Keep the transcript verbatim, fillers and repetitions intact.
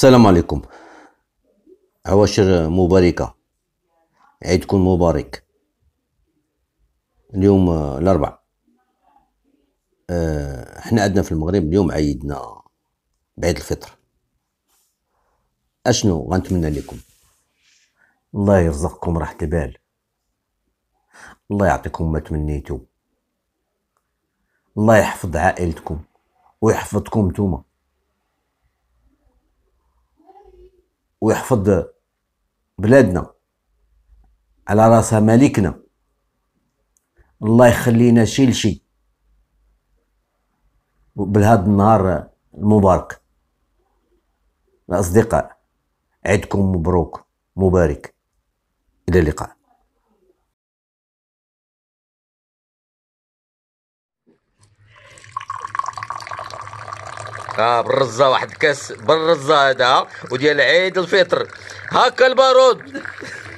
السلام عليكم. عواشر مباركة، عيدكم مبارك. اليوم آه، الأربع. آه، احنا عندنا في المغرب اليوم عيدنا بعيد الفطر. اشنو غنتمنى لكم؟ الله يرزقكم راحة البال، الله يعطيكم ما تمنيتو، الله يحفظ عائلتكم ويحفظكم نتوما ويحفظ بلادنا على راسها ملكنا. الله يخلينا شي لشي بهذا النهار المبارك. الأصدقاء، عيدكم مبروك مبارك. إلى اللقاء. اه بالرزه، واحد كاس بالرزه هذا وديال عيد الفطر. هاكا البارود.